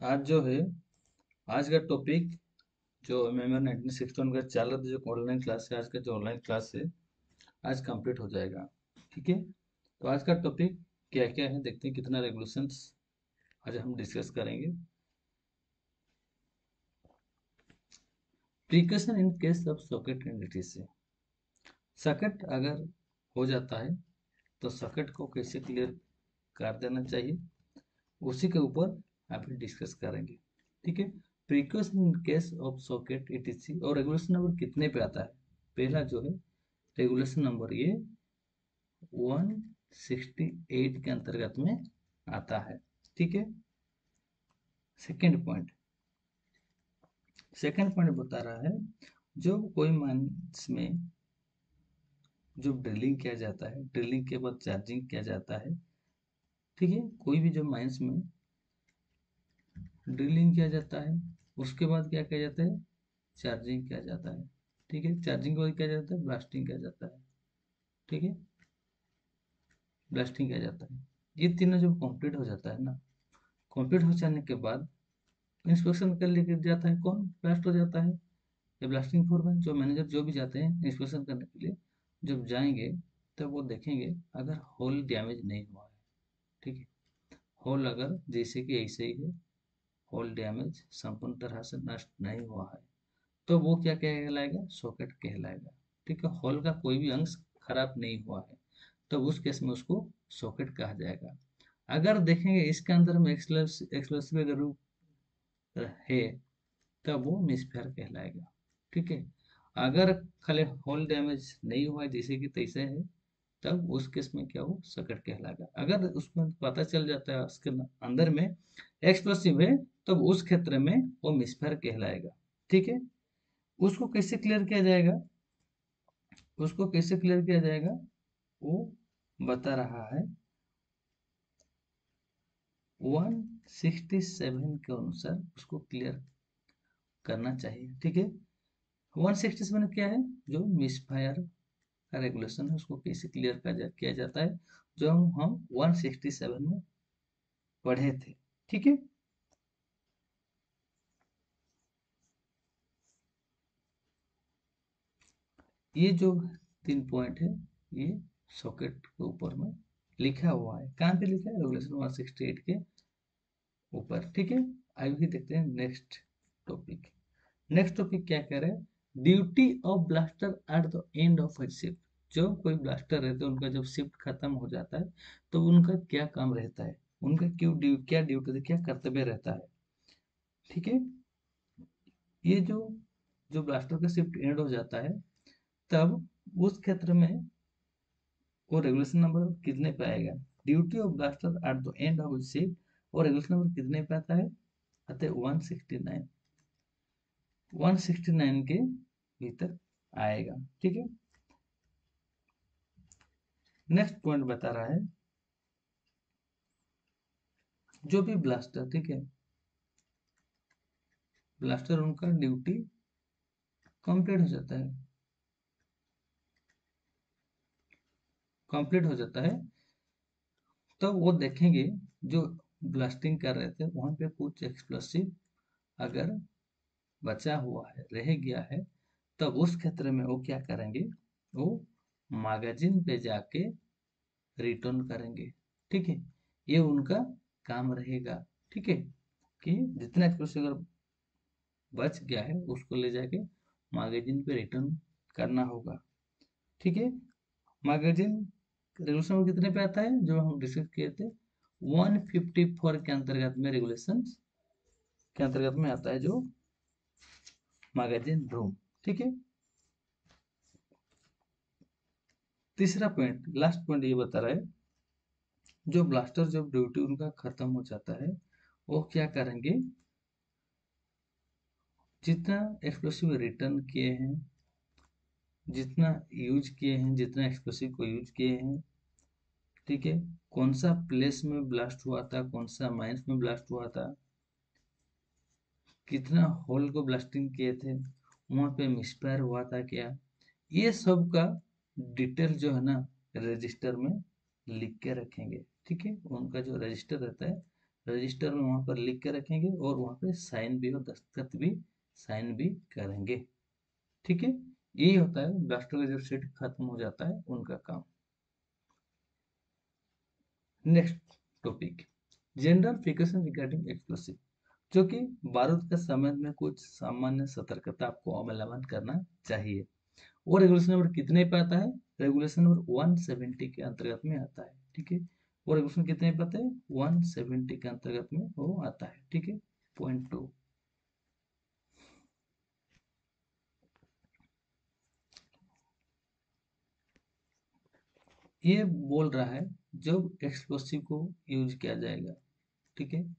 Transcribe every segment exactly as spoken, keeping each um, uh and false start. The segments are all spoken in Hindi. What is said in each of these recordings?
आज जो है आज का टॉपिक जो नवंबर नाइनटीन सिक्सटी वन का चल रहा था, जो ऑनलाइन क्लास है, आज का जो ऑनलाइन क्लास है आज कंप्लीट हो जाएगा। ठीक है, तो आज का टॉपिक क्या क्या है, देखते हैं कितना रेगुलेशंस आज हम डिस्कस करेंगे। Precaution in case of socket and etc. Socket अगर हो जाता है तो सॉकेट को कैसे क्लियर कर देना चाहिए, उसी के ऊपर अभी डिस्कस करेंगे। ठीक है, precaution in case of socket etc और रेगुलेशन नंबर कितने पे आता है। पहला जो है रेगुलेशन नंबर ये वन सिक्सटी एट के अंतर्गत में आता है। ठीक है, सेकेंड पॉइंट सेकेंड पॉइंट बता रहा है, जो कोई माइंस में जो ड्रिलिंग किया जाता है, ड्रिलिंग के बाद चार्जिंग किया जाता है। ठीक है, कोई भी जो माइंस में ड्रिलिंग किया जाता है उसके बाद क्या किया जाता है, चार्जिंग किया जाता है। ठीक है, चार्जिंग के बाद क्या जाता है, ब्लास्टिंग किया जाता है। ठीक है, ब्लास्टिंग किया जाता है। ये तीनों जब कंप्लीट हो जाता है ना, कंप्लीट हो जाने के बाद इंस्पेक्शन कर लेके जाता है, कौन ब्लास्ट हो जाता है, या ब्लास्टिंग फोरमैन, जो मैनेजर, जो भी जाते हैं इंस्पेक्शन करने के लिए। जब जाएंगे तब वो देखेंगे अगर होल डैमेज नहीं हुआ है। ठीक है, होल अगर जैसे कि ऐसे ही है, होल डैमेज संपूर्ण तरह से नष्ट नहीं हुआ है, तो वो क्या कहलाएगा, सॉकेट कहलाएगा। ठीक है, हॉल का कोई भी अंश खराब नहीं हुआ है तो उस केस में उसको सॉकेट कहा जाएगा। अगर देखेंगे इसके अंदर में एक्सप्लोसिव अगर रूप है तब वो मिसफायर कहलाएगा। ठीक है, अगर खाली हॉल डैमेज नहीं हुआ है जैसे कि तैसे है, तब उस केस में क्या हो, सॉकेट कहलाएगा। अगर उसमें पता चल जाता है उसके अंदर में एक्सप्लोसिव है, तब उस क्षेत्र में वो मिसफायर कहलाएगा। ठीक है, उसको कैसे क्लियर किया जाएगा, उसको कैसे क्लियर किया जाएगा वो बता रहा है, वन सिक्सटी सेवन के अनुसार उसको क्लियर करना चाहिए। ठीक है, वन सिक्सटी सेवन क्या है, जो मिसफायर का रेगुलेशन है, उसको कैसे क्लियर किया जाता है, जो हम हम वन सिक्सटी सेवन में पढ़े थे। ठीक है, ये जो तीन पॉइंट है ये सॉकेट के ऊपर में लिखा हुआ है। कहाँ पे लिखा है, रेगुलेशन वन सिक्सटी एट के ऊपर। ठीक है, आगे देखते हैं नेक्स्ट टॉपिक। नेक्स्ट टॉपिक क्या कह रहा है, duty of blaster at the end of a shift. जो कोई ब्लास्टर रहते हैं उनका जब शिफ्ट खत्म हो जाता है तो उनका क्या काम रहता है, उनका क्यों ड्यू, क्या ड्यूटी, क्या कर्तव्य रहता है। ठीक है, ये जो जो ब्लास्टर का शिफ्ट एंड हो जाता है तब उस क्षेत्र में वो रेगुलेशन नंबर कितने पे आएगा, duty of blaster at the end of shift, और रेगुलेशन नंबर कितने पे आता है, आते one sixty nine, one sixty nine के भीतर आएगा। ठीक है, नेक्स्ट पॉइंट बता रहा है, जो भी ब्लास्टर, ठीक है, ब्लास्टर उनका ड्यूटी कंप्लीट हो जाता है, कंप्लीट हो जाता है तो वो देखेंगे जो ब्लास्टिंग कर रहे थे वहां पे कुछ एक्सप्लोसिव अगर बचा हुआ है, रह गया है, तब उस क्षेत्र में वो क्या करेंगे, वो मैगजीन पे जाके रिटर्न करेंगे। ठीक है, ये उनका काम रहेगा। ठीक है, कि जितना एक्सप्लोसिव अगर बच गया है उसको ले जाके मैगजीन पे रिटर्न करना होगा। ठीक है, मैगजीन रेगुलेशन में कितने पे आता है, जो हम डिस्कस किए थे वन फिफ्टी फोर के अंतर्गत में, रेगुलेशन के अंतर्गत में आता है जो मैगजीन रूम। ठीक है, तीसरा पॉइंट, लास्ट पॉइंट ये बता रहा है, जो ब्लास्टर जब ड्यूटी उनका खत्म हो जाता है वो क्या करेंगे, जितना एक्सप्लोसिव रिटर्न किए हैं, जितना यूज किए हैं, जितना एक्सप्लोसिव को यूज किए हैं, ठीक है, कौन सा प्लेस में ब्लास्ट हुआ था, कौन सा माइंस में ब्लास्ट हुआ था, कितना होल को ब्लास्टिंग किए थे, वहां पे मिसफायर हुआ था क्या, ये सब का डिटेल जो है ना रजिस्टर में लिख के रखेंगे। ठीक है, उनका जो रजिस्टर रहता है रजिस्टर में वहां पर लिख के रखेंगे और वहां पे साइन भी और दस्तखत भी साइन भी करेंगे। ठीक है, यही होता है ब्लास्टर का जब सेट खत्म हो जाता है उनका काम। Next topic, general precaution regarding explosive, जो कि बारूद के संबंध में कुछ सामान्य सतर्कता आपको अवलंबन करना चाहिए। वो रेगुलेशन नंबर कितने पे आता है? रेगुलेशन नंबर एक सौ सत्तर के अंतर्गत में आता है। ठीक है, वो रेगुलेशन कितने पे आता है? एक सौ सत्तर के अंतर्गत में वो आता है। ठीक है, पॉइंट टू, ये बोल रहा है जब एक्सप्लोसिव को यूज किया जाएगा। ठीक है,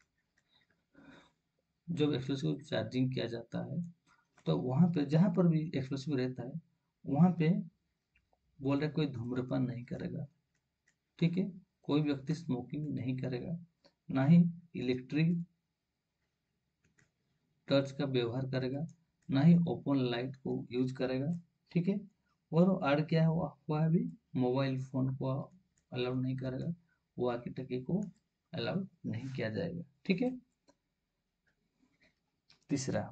जब एक्सप्लोसिव को चार्जिंग किया जाता है तो वहां पे जहां पर भी एक्सप्लोसिव रहता है वहां पे बोल रहे कोई धूम्रपान नहीं करेगा। ठीक है, कोई व्यक्ति स्मोकिंग नहीं करेगा, ना ही इलेक्ट्रिक टर्च का व्यवहार करेगा, ना ही ओपन लाइट को यूज करेगा। ठीक है, और आड़ क्या हुआ हुआ है अभी, मोबाइल फोन को अलाउ नहीं करेगा, वॉकी टकी को अलाउ नहीं किया जाएगा। ठीक है, तीसरा,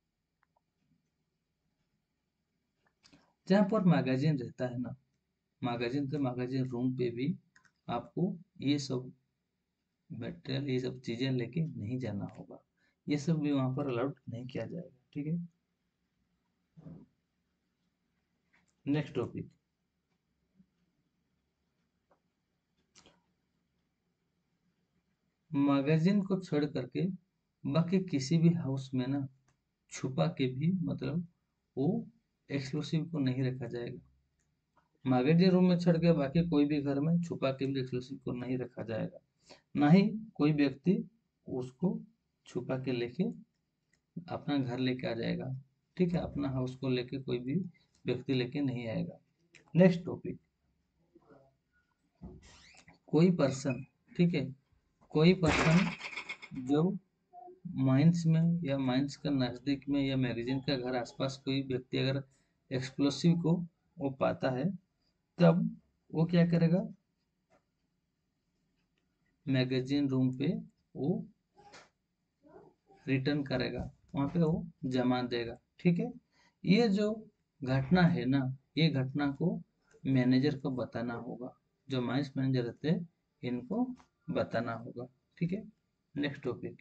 जहां पर मैगजीन रहता है ना, मैगजीन के मैगजीन रूम पे भी आपको ये सब मटेरियल, ये सब चीजें लेके नहीं जाना होगा, ये सब भी वहां पर अलाउड नहीं किया जाएगा। ठीक है, नेक्स्ट टॉपिक, मैगजीन को छोड़ करके बाकी किसी भी हाउस में ना छुपा के भी मतलब वो एक्सप्लोसिव को नहीं रखा जाएगा। मैगजीन रूम में छोड़ के बाकी कोई भी घर में छुपा के भी एक्सप्लोसिव को नहीं रखा जाएगा, ना ही कोई व्यक्ति उसको छुपा के लेके अपना घर लेके आ जाएगा। ठीक है, अपना हाउस को लेके कोई भी व्यक्ति लेके नहीं आएगा। नेक्स्ट टॉपिक, कोई पर्सन, ठीक है, कोई पर्सन जब माइंस में या माइंस का नजदीक में या मैगजीन का घर आसपास कोई व्यक्ति अगर एक्सप्लोसिव को वो पाता है तब वो क्या करेगा, मैगजीन रूम पे वो रिटर्न करेगा, वहां पे वो जमा देगा। ठीक है, ये जो घटना है ना, ये घटना को मैनेजर को बताना होगा, जो माइंस मैनेजर रहते हैं इनको बताना होगा। ठीक है, नेक्स्ट टॉपिक,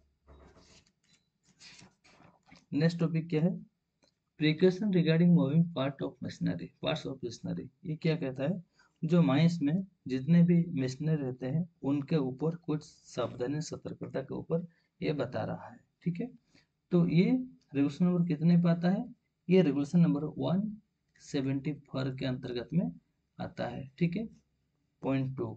नेक्स्ट टॉपिक क्या है, precaution regarding moving part of machinery, parts of machinery. ये क्या कहता है, जो माइंस में जितने भी मशीनरी रहते हैं उनके ऊपर कुछ सावधानी सतर्कता के ऊपर ये बता रहा है। ठीक है, तो ये रेगुलेशन नंबर कितने पे आता है, ये regulation number one seventy four के अंतर्गत में आता है। ठीक है, पॉइंट टू,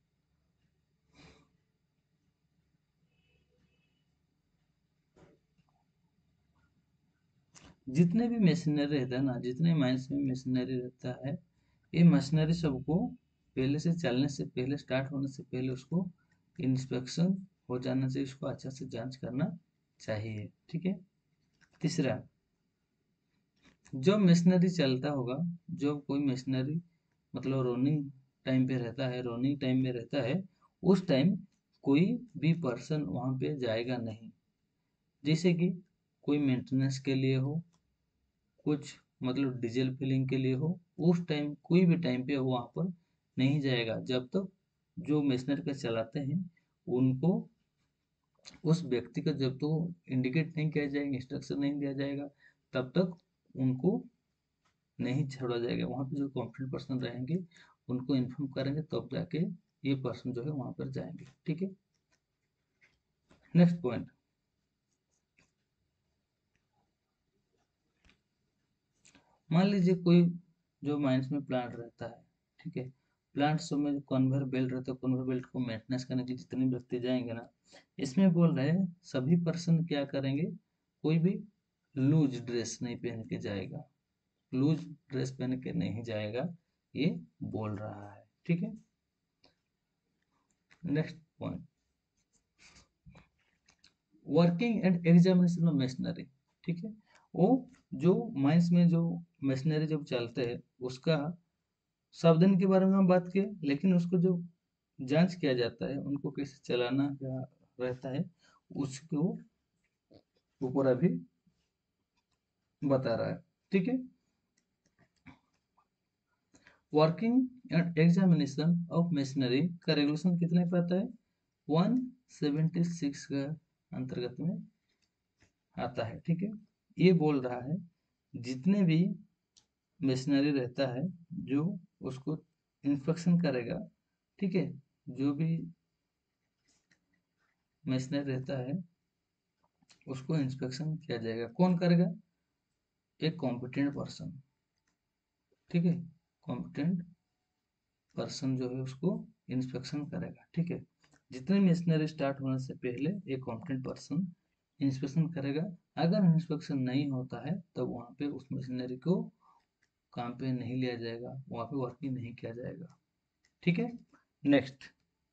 जितने भी मशीनरी रहता है ना, जितने माइंस में मशीनरी रहता है, ये मशीनरी सबको पहले से चलने से पहले, स्टार्ट होने से पहले उसको इंस्पेक्शन हो जाना चाहिए, उसको अच्छा से जांच करना चाहिए। ठीक है, तीसरा, जो मशीनरी चलता होगा, जो कोई मशीनरी मतलब रनिंग टाइम पे रहता है, रनिंग टाइम में रहता है, उस टाइम कोई भी पर्सन वहां पे जाएगा नहीं। जैसे कि कोई मेंटेनेंस के लिए हो, कुछ मतलब डीजल फिलिंग के लिए हो, उस टाइम कोई भी टाइम पे वहां पर नहीं जाएगा जब तक जो मशीनरी का चलाते हैं उनको उस व्यक्ति का जब तो इंडिकेट नहीं किया जाएगा, इंस्ट्रक्शन नहीं दिया जाएगा, तब तक उनको नहीं छोड़ा जाएगा। वहां पे जो कॉम्पिटेंट पर्सन रहेंगे उनको इन्फॉर्म करेंगे तब जाके ये पर्सन जो है वहां पर जाएंगे। ठीक है, नेक्स्ट पॉइंट, मान लीजिए कोई जो माइंस में प्लांट रहता है, ठीक है, प्लांट सब में कन्वेयर बेल्ट रहता है, कन्वेयर बेल्ट को मेंटेनेंस करने के जितने व्यक्ति जाएंगे ना, इसमें बोल रहे हैं सभी पर्सन क्या करेंगे, कोई भी लूज ड्रेस नहीं पहन के जाएगा, लूज ड्रेस पहन के नहीं जाएगा, ये बोल रहा है। ठीक है, next point, working and examination of machinery. ठीक है, वो जो माइंस में जो मशीनरी जब चलते हैं उसका सावधानी के बारे में हम बात किए, लेकिन उसको जो जांच किया जाता है, उनको कैसे चलाना क्या रहता है, उसको ऊपर अभी बता रहा है। ठीक है। Working and examination of machinery का रेगुलेशन कितने पे आता है, वन सेवेंटी सिक्स का अंतर्गत में आता है। ठीक है। ये बोल रहा है जितने भी मशीनरी रहता है जो उसको इंस्पेक्शन करेगा, ठीक है, जो भी मशीनरी रहता है उसको इंस्पेक्शन किया जाएगा। कौन करेगा, एक कॉम्पिटेंट पर्सन। ठीक है, कॉम्पिटेंट पर्सन जो है उसको इंस्पेक्शन करेगा। ठीक है, जितने मशीनरी स्टार्ट होने से पहले एक कॉम्पिटेंट पर्सन इंस्पेक्शन करेगा। अगर इंस्पेक्शन नहीं होता है तो वहाँ पे उस मशीनरी को काम पे नहीं लिया जाएगा, वहाँ पे वर्किंग नहीं किया जाएगा। ठीक है। नेक्स्ट,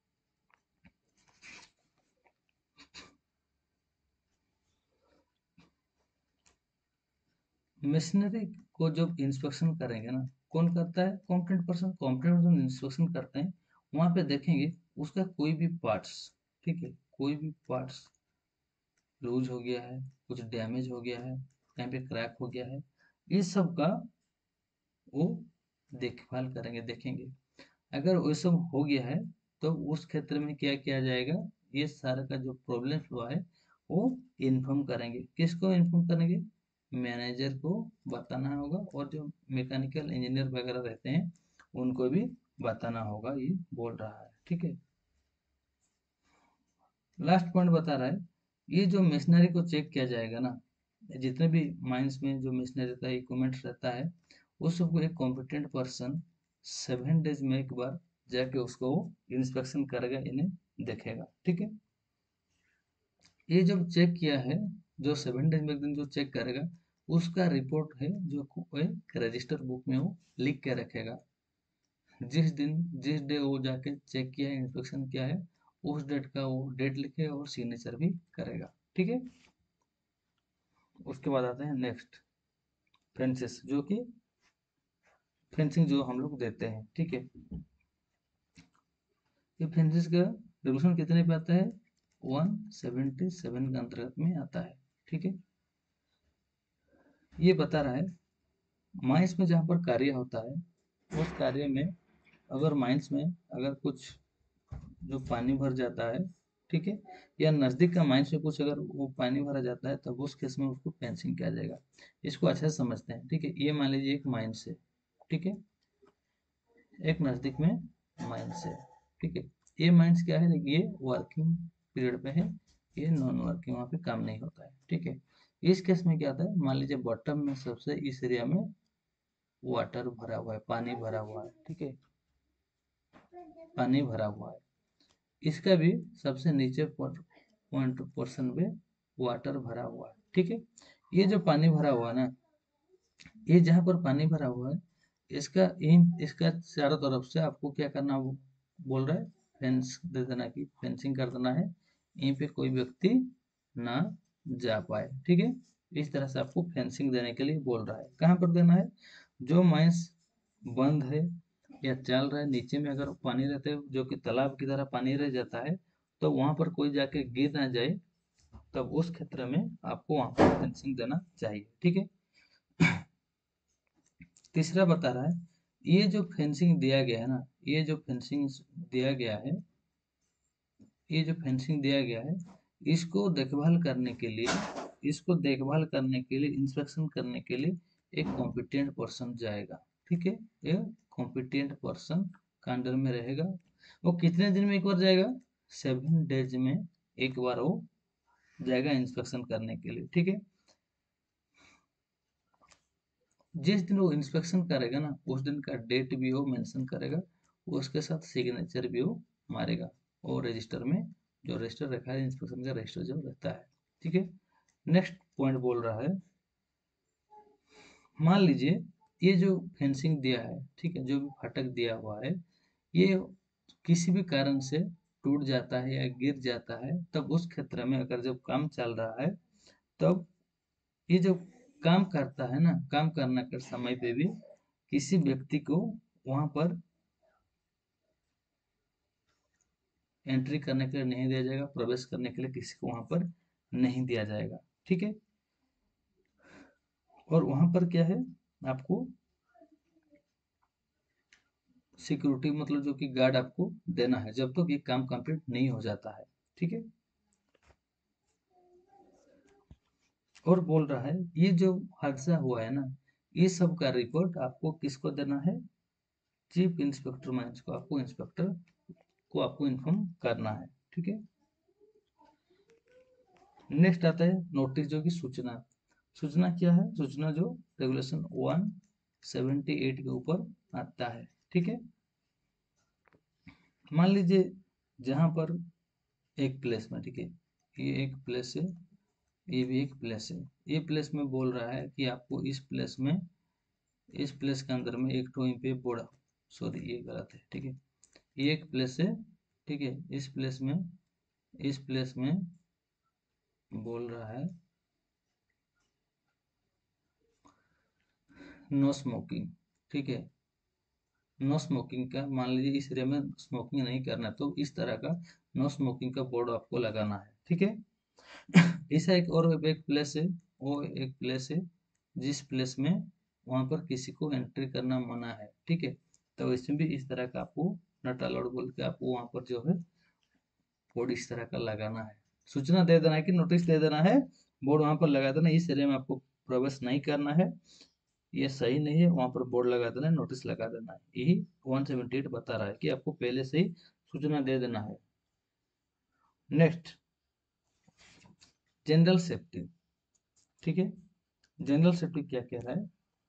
मशीनरी को जब इंस्पेक्शन करेंगे ना, कौन करता है, competent person. Competent person inspection करते हैं, वहाँ पे देखेंगे उसका कोई भी पार्ट्स, ठीक है, कोई भी पार्ट्स लूज हो गया है, कुछ डैमेज हो गया है, कहीं पे क्रैक हो गया है, इस सब का वो देखभाल करेंगे, देखेंगे। अगर वो सब हो गया है तो उस क्षेत्र में क्या किया जाएगा, ये सारा का जो प्रॉब्लम हुआ है वो इन्फॉर्म करेंगे। किसको इन्फॉर्म करेंगे, मैनेजर को बताना होगा, और जो मैकेनिकल इंजीनियर वगैरह रहते हैं उनको भी बताना होगा, ये बोल रहा है। ठीक है। लास्ट पॉइंट बता रहा है, ये जो मशीनरी को चेक किया जाएगा ना, जितने भी माइंस में जो मशीनरी रहता है, इक्विपमेंट रहता है, उस सबको एक कॉम्पिटेंट पर्सन सेवन डेज में एक बार जाके उसको इंस्पेक्शन करेगा, इन्हें देखेगा। ठीक है। ये जब चेक किया है, जो सेवन डेज में एक दिन जो चेक करेगा, उसका रिपोर्ट है जो को- एक रजिस्टर बुक में वो लिख के रखेगा। जिस दिन जिस डे वो जाके चेक किया है, इंस्पेक्शन किया है, उस डेट का वो डेट लिखे और सिग्नेचर भी करेगा। ठीक है। उसके बाद आते हैं नेक्स्ट, फेंसेस, जो कि फेंसिंग जो हम लोग देते हैं। ठीक है। ये फेंसेस का रेगुलेशन कितने पे आता है, वन सेवेंटी सेवन के अंतर्गत में आता है। ठीक है। ये बता रहा है माइंस में जहाँ पर कार्य होता है, उस कार्य में अगर माइंस में अगर कुछ जो पानी भर जाता है, ठीक है, या नज़दीक का माइंस में कुछ अगर वो पानी भरा जाता है, तब उस केस में उसको फेंसिंग किया जाएगा। इसको अच्छे से समझते हैं। ठीक है। ये मान लीजिए एक माइंस है, ठीक है, एक नज़दीक में माइंस है। ठीक है। ये माइंस क्या है, ये वर्किंग पीरियड पे है, ये नॉन वर्किंग, वहाँ पे काम नहीं होता है। ठीक है। इस केस में क्या होता है, मान लीजिए बॉटम में सबसे इस एरिया में वाटर भरा हुआ है, पानी भरा हुआ है। ठीक है, पानी भरा हुआ है। इसका भी सबसे नीचे पॉइंट पोर्शन पे वाटर भरा हुआ है। ठीक है। ये जो पानी भरा हुआ है ना, ये जहाँ पर पानी भरा हुआ है, इसका इन इसका चारों तरफ से आपको क्या करना वो बोल रहा है, फेंस दे देना, की फेंसिंग कर देना है, यहीं पे कोई व्यक्ति ना जा पाए। ठीक है। इस तरह से आपको फेंसिंग देने के लिए बोल रहा है। कहाँ पर देना है, जो माइंस बंद है या चल रहा है, नीचे में अगर पानी रहते है जो कि तालाब की तरह पानी रह जाता है, तो वहां पर कोई जाके गिर ना जाए, तब उस क्षेत्र में आपको वहां पर फेंसिंग देना चाहिए। ठीक है। तीसरा बता रहा है, ये जो फेंसिंग दिया गया है ना, ये जो फेंसिंग दिया गया है, ये जो फेंसिंग दिया गया है, इसको देखभाल करने के लिए इसको देखभाल करने के लिए इंस्पेक्शन करने के लिए एक कॉम्पिटेंट पर्सन जाएगा। ठीक है। ये कॉम्पिटेंट पर्सन का अंडर में रहेगा। वो कितने दिन में एक बार जाएगा, सेवन डेज में एक बार वो जाएगा इंस्पेक्शन करने के लिए। ठीक है। जिस दिन वो इंस्पेक्शन करेगा ना, उस दिन का डेट भी वो मेंशन करेगा, उसके साथ सिग्नेचर भी वो मारेगा, और रजिस्टर में जो रजिस्टर रखा है, इंस्पेक्शन का रजिस्टर जो रहता है। ठीक है। नेक्स्ट पॉइंट बोल रहा है, मान लीजिए ये जो फेंसिंग दिया है, ठीक है, जो भी फाटक दिया हुआ है, ये किसी भी कारण से टूट जाता है या गिर जाता है, तब उस क्षेत्र में अगर जब काम चल रहा है, तब ये जो काम करता है ना, काम करने के समय पे भी किसी व्यक्ति को वहां पर एंट्री करने के लिए नहीं दिया जाएगा, प्रवेश करने के लिए किसी को वहां पर नहीं दिया जाएगा। ठीक है, और वहां पर क्या है, आपको सिक्योरिटी मतलब जो कि गार्ड आपको देना है जब तक ये काम कंप्लीट नहीं हो जाता है। ठीक है, और बोल रहा है ये जो हादसा हुआ है ना, ये सब का रिपोर्ट आपको किसको देना है, चीफ इंस्पेक्टर माइंस को, आपको इंस्पेक्टर को आपको इन्फॉर्म करना है। ठीक है, नेक्स्ट आता है नोटिस जो कि सूचना। सूचना क्या है, सूचना जो रेगुलेशन वन सेवेंटी एट के ऊपर आता है। ठीक है, मान लीजिए जहां पर एक प्लेस में, ठीक है, ये एक प्लेस है, ये भी एक प्लेस है, ये प्लेस में बोल रहा है कि आपको इस प्लेस में, इस प्लेस के अंदर में एक टो पे बोड़ा, सॉरी ये गलत है। ठीक है, ये एक प्लेस है, ठीक है, इस प्लेस में, इस प्लेस में बोल रहा है नो स्मोकिंग। ठीक है, नो स्मोकिंग का, मान लीजिए इस एरिया में स्मोकिंग नहीं करना, तो इस तरह का नो स्मोकिंग का बोर्ड आपको लगाना है। ठीक है, ऐसा एक और एक प्लेस है, वो एक प्लेस है जिस प्लेस में वहां पर किसी को एंट्री करना मना है। ठीक है, तो इसमें भी इस तरह का आपको नट अलाउड बोल के आपको वहां पर जो है बोर्ड इस तरह का लगाना है, सूचना दे देना है कि नोटिस दे देना है, बोर्ड वहां पर लगा देना, इस एरिया में आपको प्रवेश नहीं करना है, ये सही नहीं है, वहां पर बोर्ड लगा देना है, नोटिस लगा देना है। यही वन सेवेंटी एट बता रहा है कि आपको पहले से ही सूचना दे देना है। Next, general safety. ठीक है, जनरल सेफ्टी क्या कह रहा है,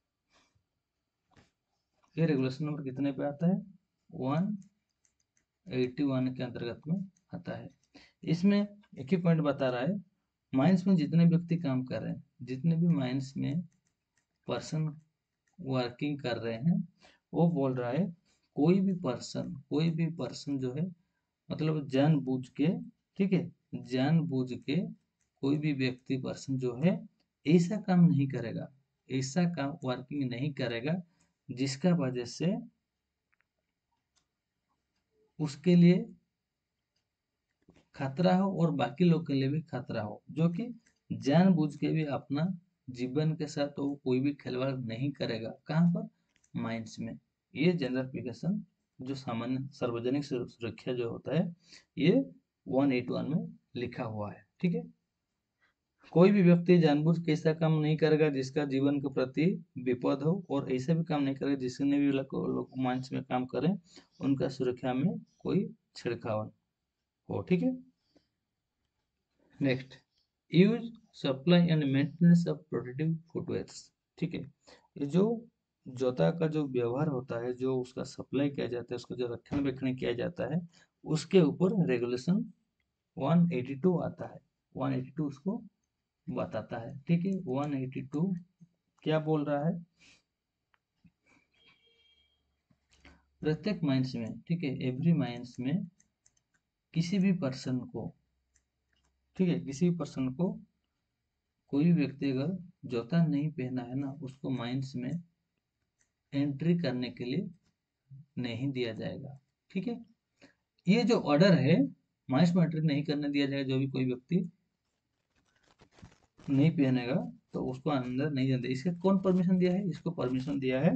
ये रेगुलेशन नंबर कितने पे आता है, वन एटी वन के अंतर्गत में आता है। इसमें एक ही पॉइंट बता रहा है, माइंस में जितने व्यक्ति काम कर रहे हैं, जितने भी माइंस में पर्सन वर्किंग कर रहे हैं, वो बोल रहा है कोई भी पर्सन, कोई भी पर्सन जो है, मतलब जानबूझ के, ठीक है, जानबूझ के कोई भी व्यक्ति पर्सन जो है ऐसा काम नहीं करेगा, ऐसा काम वर्किंग नहीं करेगा जिसका वजह से उसके लिए खतरा हो और बाकी लोग के लिए भी खतरा हो, जो कि जानबूझ के भी अपना जीवन के साथ वो कोई भी खिलवाड़ नहीं करेगा। कहाँ पर, माइंस में। ये जनरलिफिकेशन जो सामान्य सार्वजनिक सुरक्षा जो होता है, ये वन एट वन में लिखा हुआ है। ठीक है, कोई भी व्यक्ति जानबूझ के ऐसा काम नहीं करेगा जिसका जीवन के प्रति विपद हो, और ऐसा भी काम नहीं करेगा जिसने भी लोग माइंस में काम करें उनका सुरक्षा में कोई छिड़काव हो। ठीक है, next, use supply and maintenance of protective footwears. ठीक है, ये जो जूता का जो व्यवहार होता है, जो उसका सप्लाई किया जाता है, उसका जो रक्षण वेक्षण किया जाता है, उसके ऊपर रेगुलेशन वन एटी टू आता है। वन एटी टू उसको बताता है। ठीक है, वन एटी टू क्या बोल रहा है, प्रत्येक माइंस में, ठीक है, एवरी माइंस में किसी भी पर्सन को, ठीक है, किसी भी पर्सन को, कोई भी व्यक्ति अगर जूता नहीं पहना है ना, उसको माइंस में एंट्री करने के लिए नहीं दिया जाएगा। ठीक है, ये जो ऑर्डर है, माइंस में एंट्री नहीं करने दिया जाएगा, जो भी कोई व्यक्ति नहीं पहनेगा तो उसको अंदर नहीं जाने। इसका कौन परमिशन दिया है, इसको परमिशन दिया है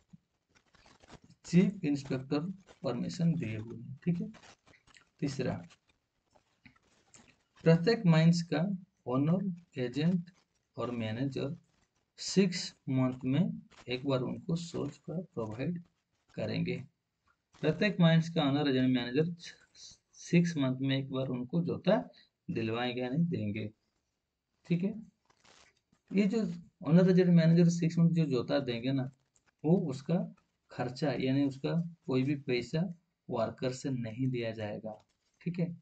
चीफ इंस्पेक्टर, परमिशन दिए हुए हैं। ठीक है, तीसरा, प्रत्येक माइंस का ओनर, एजेंट और मैनेजर सिक्स मंथ में एक बार उनको सोच का प्रोवाइड करेंगे। प्रत्येक माइंस का owner, agent, manager six month में एक बार उनको जूता दिलवाएंगे यानी देंगे। ठीक है, ये जो owner, agent, manager six month जो जूता देंगे ना, वो उसका खर्चा यानी उसका कोई भी पैसा वर्कर से नहीं दिया जाएगा। ठीक है,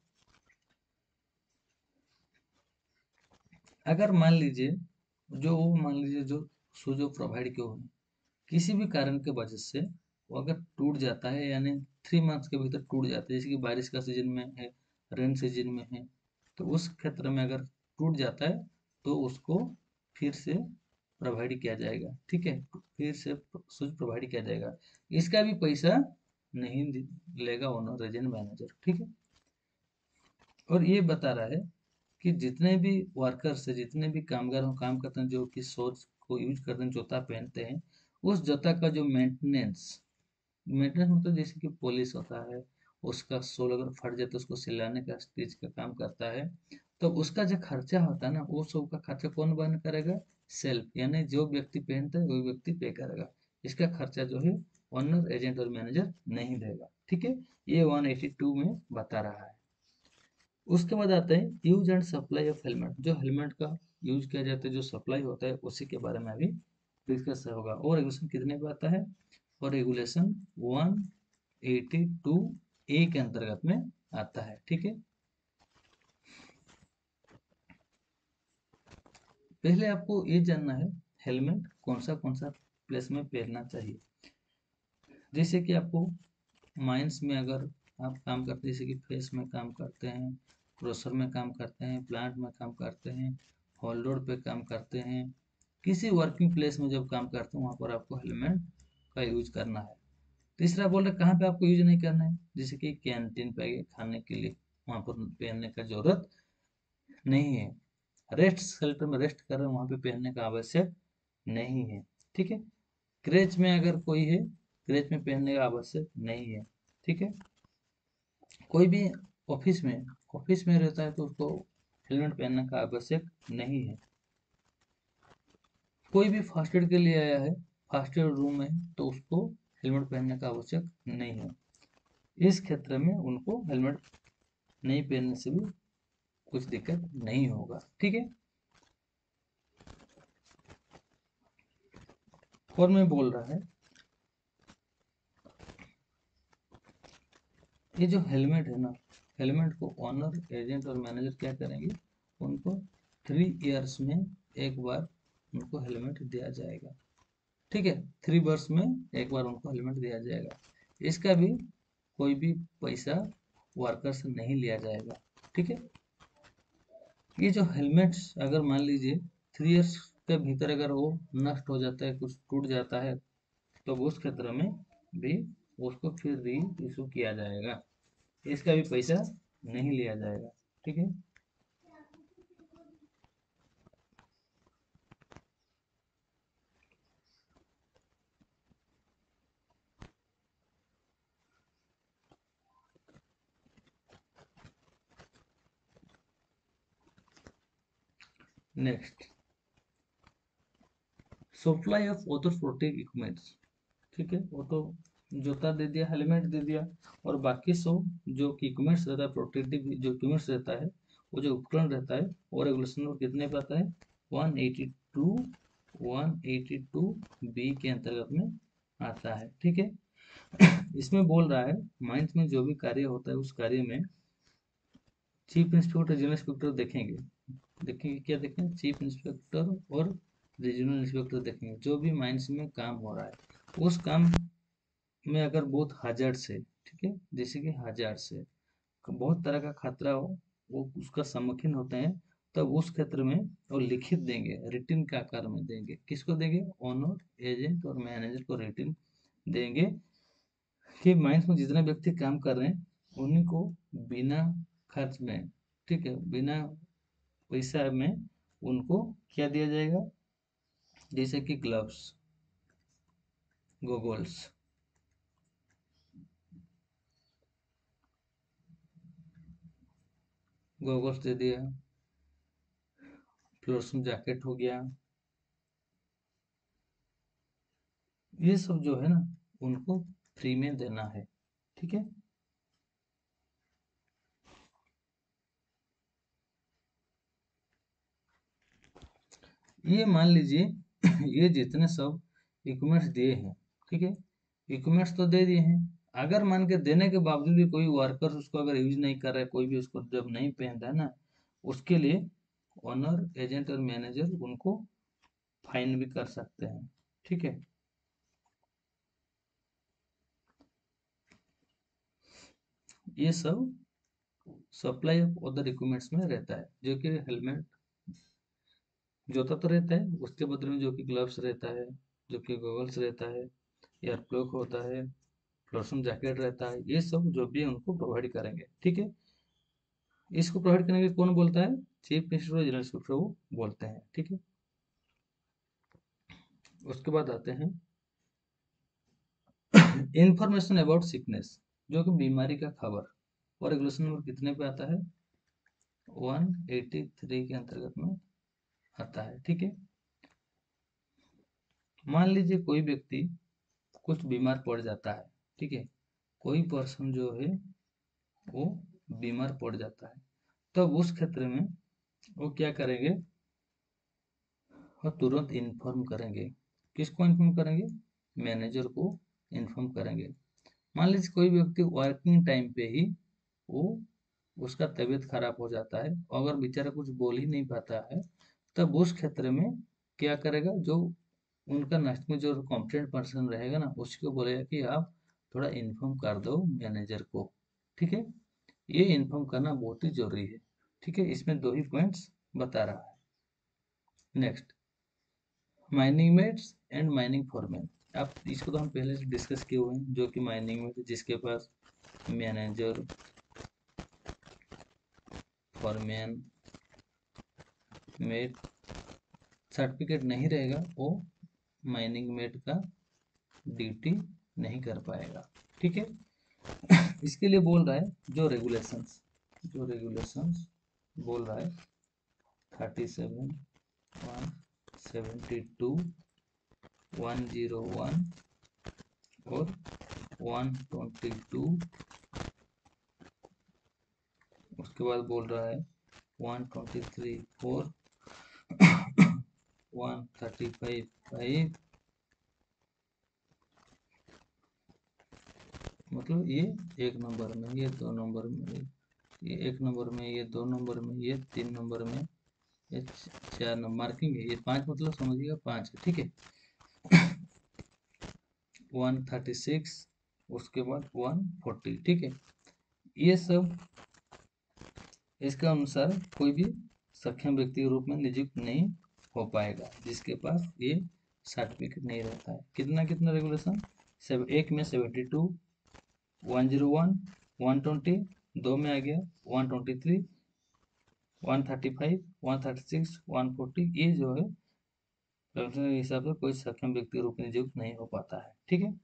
अगर मान लीजिए जो वो मान लीजिए जो शूज जो प्रोवाइड किए हुए, किसी भी कारण के वजह से वो अगर टूट जाता है, यानी थ्री मंथ्स के भीतर टूट जाता है, जैसे कि बारिश का सीजन में है, रेन सीजन में है, तो उस क्षेत्र में अगर टूट जाता है तो उसको फिर से प्रोवाइड किया जाएगा। ठीक है, फिर से शूज प्रोवाइड किया जाएगा, इसका भी पैसा नहीं लेगा ओनर, एजेंट, मैनेजर। ठीक है, और ये बता रहा है कि जितने भी वर्कर्स है, जितने भी कामगार हो काम करते हैं, जो कि शॉर्ट्स को यूज करते हैं, जूता पहनते हैं, उस जूता का जो मेंटेनेंस मेंटेनेंस मतलब जैसे कि पॉलिश होता है, उसका सोल अगर फट जाए तो उसको सिलाने का स्टिच का काम करता है, तो उसका जो खर्चा होता है ना, वो सब का खर्चा कौन बहन करेगा? सेल्फ, यानी जो व्यक्ति पहनता है वही व्यक्ति पे करेगा। इसका खर्चा जो है ओनर, एजेंट और मैनेजर नहीं देगा। ठीक है, ये वन एटी टू में बता रहा है। उसके बाद आता है use and supply of helmet. जो हेलमेट का यूज किया जाता है, जो सप्लाई होता है, उसी के बारे में अभी डिस्कस होगा। और रेगुलेशन कितने पे आता है? और regulation one eighty two A के अंतर्गत में आता है। ठीक है, पहले आपको ये जानना है हेलमेट कौन सा कौन सा प्लेस में पहनना चाहिए। जैसे कि आपको माइंस में अगर आप काम करते हैं, जैसे कि फेस में काम करते हैं, क्रोसर में काम करते हैं, प्लांट में काम करते हैं, हॉल रोड पे काम करते हैं, किसी वर्किंग प्लेस में जब काम करते हैं, वहाँ पर आपको हेलमेट का यूज करना है। तीसरा बोल रहे कहाँ पे आपको यूज नहीं करना है, जैसे कि कैंटीन पे गए खाने के लिए, वहाँ पर पहनने का जरूरत नहीं है। रेस्ट शेल्टर में रेस्ट कर रहे हैं, वहाँ पे पहनने का आवश्यक नहीं है। ठीक है, क्रेच में अगर कोई है, क्रेच में पहनने का आवश्यक नहीं है। ठीक है, कोई भी ऑफिस में ऑफिस में रहता है तो उसको हेलमेट पहनने का आवश्यक नहीं है। कोई भी फास्ट एड के लिए आया है, फास्ट एड रूम में, तो उसको हेलमेट पहनने का आवश्यक नहीं है। इस क्षेत्र में उनको हेलमेट नहीं पहनने से भी कुछ दिक्कत नहीं होगा। ठीक है, और मैं बोल रहा है ये जो हेलमेट है ना, हेलमेट को ऑनर, एजेंट और मैनेजर क्या करेंगे? उनको थ्री इयर्स में एक बार उनको हेलमेट दिया जाएगा। ठीक है, थ्री इयर्स में एक बार उनको हेलमेट दिया जाएगा। इसका भी कोई भी पैसा वर्कर से नहीं लिया जाएगा। ठीक है, ये जो हेलमेट्स अगर मान लीजिए थ्री इयर्स के भीतर अगर वो नष्ट हो जाता है, कुछ टूट जाता है, तो उस क्षेत्र में भी उसको फिर री इशू किया जाएगा। इसका भी पैसा नहीं लिया जाएगा। ठीक है, next, supply of other protective equipments. ठीक है, वो तो जूता दे दिया, हेलमेट दे दिया, और बाकी सब जो इक्विपमेंट्स रहता है, प्रोटेक्टिव जो इक्विपमेंट्स रहता है, वो जो उपकरण रहता है, वो रेगुलेशन में कितने पे आता है? One eighty two one eighty two B के अंतर्गत में आता है। ठीक है, इसमें बोल रहा है माइंस में जो भी कार्य होता है, उस कार्य में चीफ इंस्पेक्टर, जनरल इंस्पेक्टर देखेंगे। देखेंगे क्या देखेंगे? चीफ इंस्पेक्टर और रीजनल इंस्पेक्टर देखेंगे जो भी माइंस में काम हो रहा है। उस काम में अगर बहुत हाजर्ड्स है, ठीक है, जैसे कि हाजर्ड्स है, बहुत तरह का खतरा हो, वो उसका सम्मुखीन होते हैं, तब उस क्षेत्र में वो लिखित देंगे, रिटिन के आकार में देंगे। किसको देंगे? ओनर, एजेंट और मैनेजर को रिटिन देंगे कि माइंस में जितने व्यक्ति काम कर रहे हैं उन्हीं को बिना खर्च में, ठीक है, बिना पैसा में उनको क्या दिया जाएगा? जैसे कि ग्लव्स, गोगल्स, गोगल्स दे दिया, फ्लोरोसेंट जैकेट हो गया, ये सब जो है ना, उनको फ्री में देना है। ठीक है, ये मान लीजिए ये जितने सब इक्विपमेंट्स दिए हैं, ठीक है, इक्विपमेंट्स तो दे दिए हैं। अगर मान के देने के बावजूद भी कोई वर्कर्स उसको अगर यूज नहीं कर रहा है, कोई भी उसको जब नहीं पहन रहा है ना, उसके लिए ओनर, एजेंट और मैनेजर उनको फाइन भी कर सकते हैं। ठीक है, ये सब सप्लाई ऑफ अदर इक्विपमेंट्स में रहता है, जो कि हेलमेट, जूता तो रहता है, उसके बदले में जो कि ग्लव्स रहता है, जो कि गॉगल्स रहता है, एयर प्लग होता है, फ्लोरोसेंट जैकेट रहता है, ये सब जो भी है उनको प्रोवाइड करेंगे। ठीक है, इसको प्रोवाइड करने के कौन बोलता है? चीफ मिनिस्टर और जनरल सेक्रेटरी वो बोलते हैं, ठीक है। उसके बाद आते हैं इंफॉर्मेशन अबाउट सिकनेस, जो कि बीमारी का खबर, और रेगुलेशन नंबर कितने पे आता है? वन एटी थ्री के अंतर्गत में आता है, ठीक है। मान लीजिए कोई व्यक्ति कुछ बीमार पड़ जाता है, ठीक है, कोई पर्सन जो है वो बीमार पड़ जाता है, तब उस क्षेत्र में वो क्या करेंगे? वो तुरंत इन्फॉर्म करेंगे। किसको इन्फॉर्म करेंगे? मैनेजर को इन्फॉर्म करेंगे। मान लीजिए कोई व्यक्ति वर्किंग टाइम पे ही वो उसका तबीयत खराब हो जाता है, अगर बेचारा कुछ बोल ही नहीं पाता है, तब उस क्षेत्र में क्या करेगा? जो उनका नेक्स्ट में जो कॉम्पिटेंट पर्सन रहेगा ना, उसको बोलेगा कि आप थोड़ा इन्फॉर्म कर दो मैनेजर को, ठीक है। ये इन्फॉर्म करना बहुत ही जरूरी है, ठीक है। इसमें दो ही पॉइंट्स बता रहा है। Next, mining mates and mining foreman. आप इसको तो हम पहले से डिस्कस किए हुए हैं, जो कि माइनिंग मेट जिसके पास मैनेजर, फॉरमैन, मेट सर्टिफिकेट नहीं रहेगा, वो माइनिंग मेट का ड्यूटी नहीं कर पाएगा, ठीक है। इसके लिए बोल रहा है जो रेगुलेशंस जो रेगुलेशंस बोल रहा है thirty seven, one seventy two, one zero one और वन ट्वेंटी टू। उसके बाद बोल रहा है one twenty three four, one thirty five five, मतलब ये एक नंबर में, ये दो नंबर में, ये एक नंबर में, ये दो नंबर में, ये तीन नंबर में, ये चार नंबर मार्किंग है, ये पांच मतलब समझिएगा पांच है, ठीक है। वन थर्टी सिक्स, उसके बाद वन फोर्टी, ठीक है। ये सब इसके अनुसार कोई भी सक्षम व्यक्ति के रूप में नियुक्त नहीं हो पाएगा जिसके पास ये सर्टिफिकेट नहीं रहता है। कितना कितना रेगुलेशन? सब एक में seventy two, one zero one, one twenty, दो में आ गया one twenty three, one thirty five, one thirty six, one forty. ये जो है रेगुलेशन के हिसाब से कोई सक्षम व्यक्ति के रूप में नियुक्त नहीं हो पाता है, ठीक है।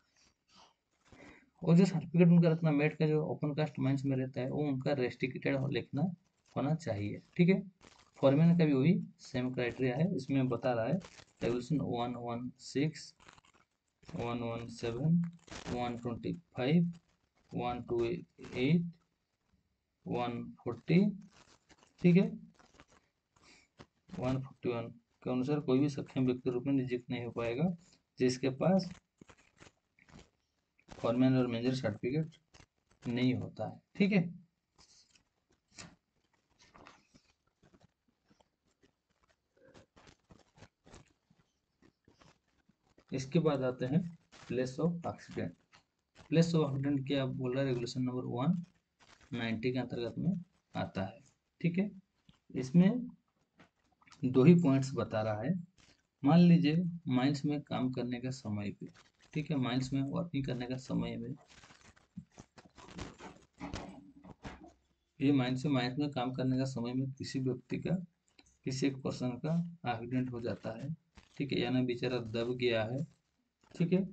और जो सर्टिफिकेट उनका रखना मेट का जो ओपन कास्ट माइंस में रहता है, वो उनका रेस्ट्रिक्टेड लिखना होना चाहिए, ठीक है। फॉरमैन का भी वही सेम क्राइटेरिया है, इसमें बता रहा है regulation one one six, one one seven, one twenty five, one two eight, one forty, ठीक है। वन फोर्टी वन के अनुसार कोई भी सक्षम व्यक्ति रूप में नियुक्त नहीं हो पाएगा जिसके पास फॉरमैन और मैनेजर सर्टिफिकेट नहीं होता है, ठीक है। इसके बाद आते हैं place of accident. Place of accident क्या बोल रहा है? रेगुलेशन नंबर वन नाइन्टी के अंतर्गत में आता है, ठीक है। इसमें दो ही पॉइंट्स बता रहा है। मान लीजिए माइंस में काम करने का समय पे, ठीक है, माइंस में वर्किंग करने का समय में, ये माइंस में माइंस में काम करने का समय में किसी व्यक्ति का, किसी एक पर्सन का एक्सीडेंट हो जाता है, ठीक है, यानी बेचारा दब गया है, ठीक है,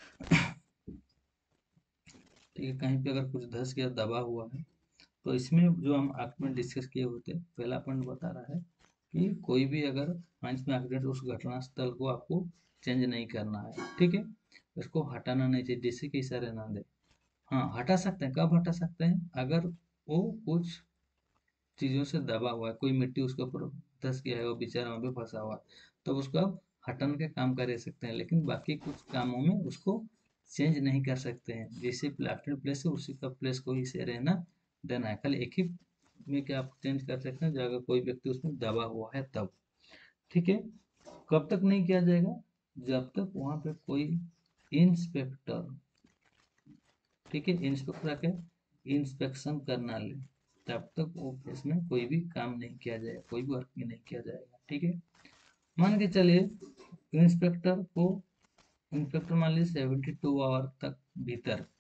ठीक है, कहीं पे अगर कुछ धंस गया, दबा हुआ है, तो इसमें जो हम आपस में डिस्कस किए होते हैं, पहला पॉइंट बता रहा है कि कोई भी अगर माइंस में एक्सीडेंट, उस घटना स्थल को आपको चेंज नहीं करना है, ठीक है, इसको हटाना नहीं चाहिए, जिससे कि इशारे ना दे। हाँ, हटा सकते हैं। कब हटा सकते हैं? अगर वो कुछ चीज़ों से दबा हुआ है, कोई मिट्टी उसके ऊपर धंस गया है, वो बेचारा वहाँ पे फंसा हुआ है, तब उसको आप हटाने का काम कर सकते हैं, लेकिन बाकी कुछ कामों में उसको चेंज नहीं कर सकते हैं। जैसे प्लास्टर प्लेस है, उसी का प्लेस को ही से रहना देना है, खाली एक ही में क्या आप चेंज कर सकते हैं, जब अगर कोई व्यक्ति उसमें दबा हुआ है तब, ठीक है। कब तक नहीं किया जाएगा? जब तक वहाँ पे कोई इंस्पेक्टर, ठीक है, इंस्पेक्टर आके इंस्पेक्शन करना ले, तब तक वो केस में कोई भी काम नहीं किया जाएगा, कोई भी वर्क नहीं किया जाएगा, ठीक है। मान के चलिए इंस्पेक्टर को, इंस्पेक्टर मान लीजिए सेवेंटी टू आवर तक भीतर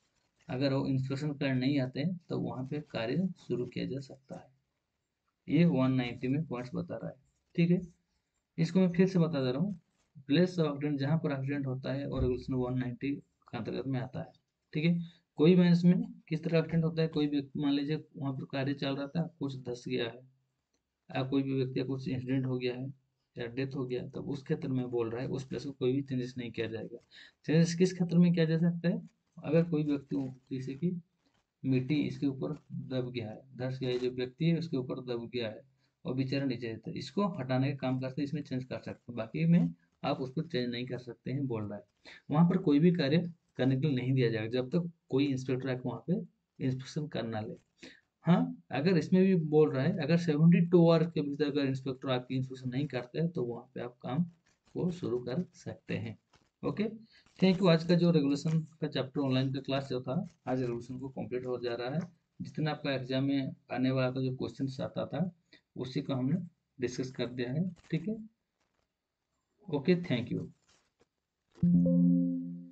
अगर वो इंस्पेक्शन कार्ड नहीं आते हैं तो वहाँ पे कार्य शुरू किया जा सकता है। ये वन नाइन्टी में पॉइंट्स बता रहा है। ठीक है, इसको मैं फिर से बता दे रहा हूँ। प्लेस ऑफ एक्सीडेंट, जहाँ पर एक्सीडेंट होता है और रेगुलेशन वन नाइन्टी के अंतर्गत में आता है। ठीक है, कोई भी इसमें किस तरह एक्सीडेंट होता है, कोई भी मान लीजिए वहाँ पर कार्य चल रहा था, कुछ धस गया है, या कोई भी व्यक्ति का कुछ इंसिडेंट हो गया है या डेथ हो गया, तब उस क्षेत्र में बोल रहा है उस प्लेस को कोई भी चेंजेस नहीं किया जाएगा। चेंजेस किस क्षेत्र में किया जा सकता है, अगर कोई व्यक्ति जैसे कि मिट्टी इसके ऊपर दब गया है, धस गया है, जो व्यक्ति है उसके ऊपर दब गया है और बेचारा नीचे रहता है, इसको हटाने का काम करते हैं, इसमें चेंज कर सकते हैं, बाकी में आप उसको चेंज नहीं कर सकते हैं बोल रहा है। वहां पर कोई भी कार्य करने के लिए नहीं दिया जाएगा जब तक कोई इंस्पेक्टर आके वहां पे इंस्पेक्शन करना ले। हाँ, अगर इसमें भी बोल रहा है अगर सेवेंटी टू आवर्स के भीतर अगर इंस्पेक्टर आपकी इंस्पेक्शन नहीं करते हैं तो वहाँ पे आप काम को शुरू कर सकते हैं। Okay, thank you. आज का जो रेगुलेशन का चैप्टर ऑनलाइन का क्लास जो था, आज रेगुलेशन को कंप्लीट हो जा रहा है। जितना आपका एग्जाम में आने वाला था, जो क्वेश्चन आता था, उसी को हमने डिस्कस कर दिया है। ठीक है, ओके, थैंक यू।